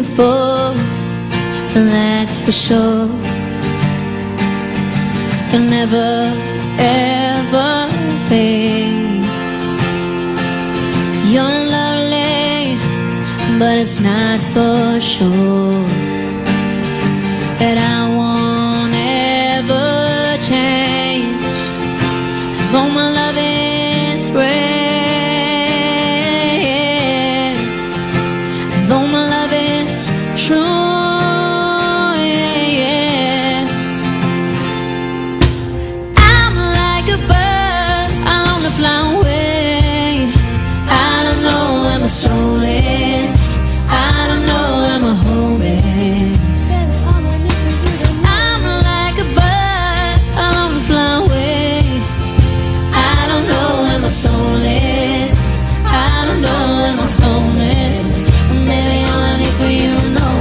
beautiful, that's for sure. You'll never, ever fade. You're lovely, but it's not for sure that I won't ever change. For my love is rare, though my love is true. My soul is, I don't know where my home is. I'm like a bird, I long to fly away. I don't know where my soul is, I don't know where my home is. Maybe all I need for you to know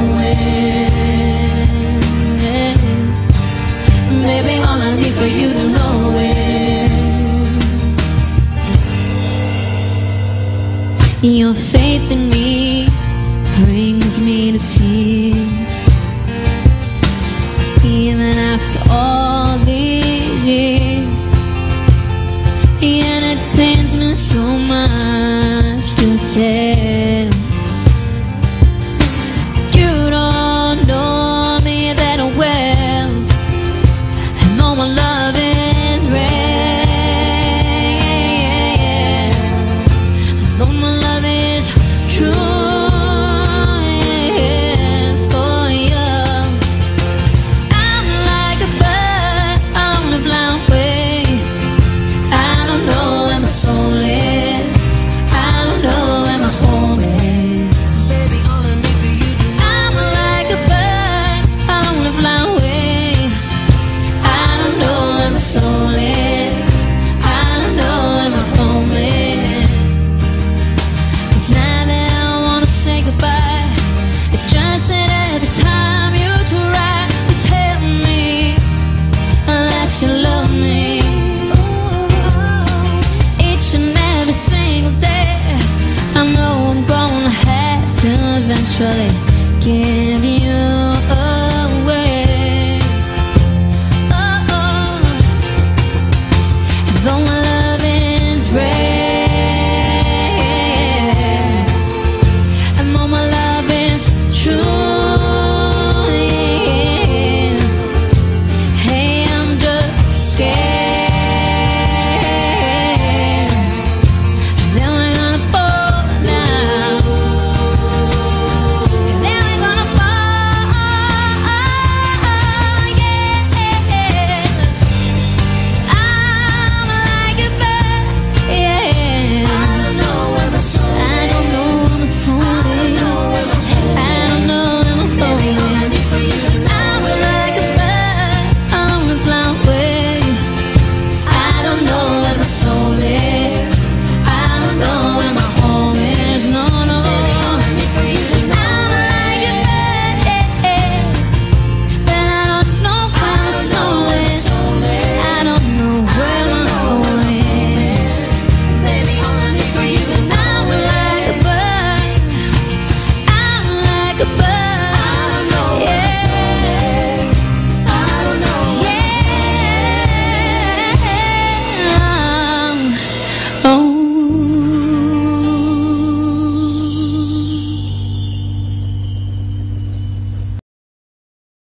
it. Maybe all I need for you to know it. Your faith in me brings me to tears, even after all these years. And it pains me so much to tell. You don't know me that well, and though my love is rare, though my love is true, yeah, for you. I'm like a bird, I long to fly away. I don't know where my soul is, I don't know where my home is. Baby, all I need for you to know. I'm like a bird, I long to fly away. I don't know where my soul is, I don't know where my home is. It's just that every time you try to tell me that you love me, each and every single day I know I'm gonna have to eventually give